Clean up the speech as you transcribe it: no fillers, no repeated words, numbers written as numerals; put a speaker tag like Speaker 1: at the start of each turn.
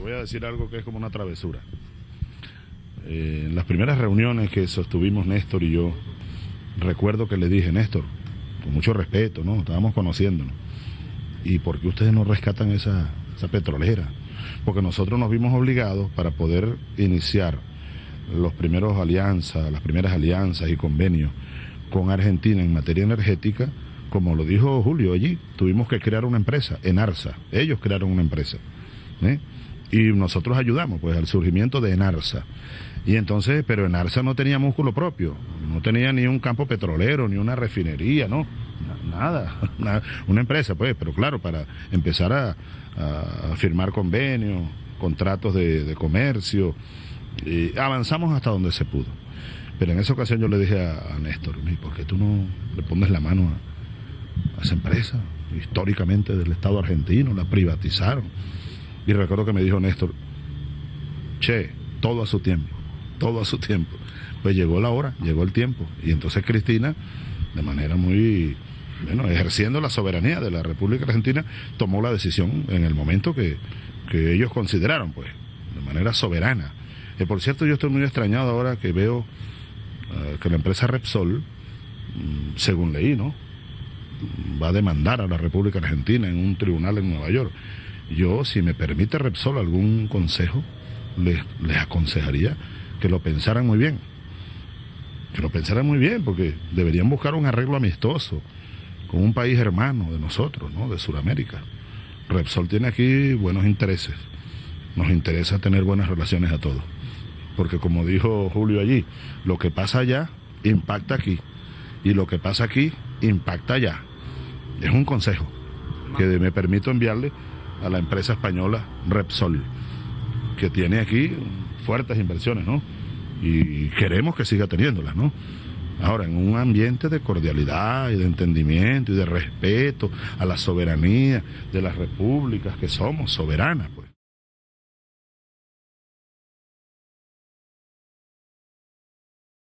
Speaker 1: voy a decir algo que es como una travesura. En las primeras reuniones que sostuvimos Néstor y yo, recuerdo que le dije, Néstor, con mucho respeto, ¿no? Estábamos conociéndonos. ¿Y por qué ustedes no rescatan esa petrolera? Porque nosotros nos vimos obligados para poder iniciar las primeras alianzas y convenios con Argentina en materia energética, como lo dijo Julio allí, tuvimos que crear una empresa, Enarsa, ellos crearon una empresa, y nosotros ayudamos pues al surgimiento de Enarsa. Y entonces, pero Enarsa no tenía músculo propio, no tenía ni un campo petrolero, ni una refinería, no, nada, una empresa pues, pero claro, para empezar a firmar convenios, contratos de comercio, avanzamos hasta donde se pudo. Pero en esa ocasión yo le dije a Néstor, ¿por qué tú no le pones la mano a esa empresa? Históricamente del Estado argentino, la privatizaron. Y recuerdo que me dijo Néstor, che, todo a su tiempo. Pues llegó la hora, llegó el tiempo. Y entonces Cristina, de manera muy, ejerciendo la soberanía de la República Argentina, tomó la decisión en el momento que ellos consideraron, pues, de manera soberana. Por cierto, yo estoy muy extrañado ahora que veo que la empresa Repsol, según leí, ¿no?, va a demandar a la República Argentina en un tribunal en Nueva York. Yo, si me permite Repsol algún consejo, les aconsejaría que lo pensaran muy bien. Porque deberían buscar un arreglo amistoso con un país hermano de nosotros, ¿no?, de Sudamérica. Repsol tiene aquí buenos intereses. Nos interesa tener buenas relaciones a todos. Porque como dijo Julio allí, lo que pasa allá impacta aquí. Y lo que pasa aquí impacta allá. Es un consejo que me permito enviarle a la empresa española Repsol, que tiene aquí fuertes inversiones, ¿no? Y queremos que siga teniéndolas, ¿no? Ahora, en un ambiente de cordialidad y de entendimiento y de respeto a la soberanía de las repúblicas que somos soberanas, pues.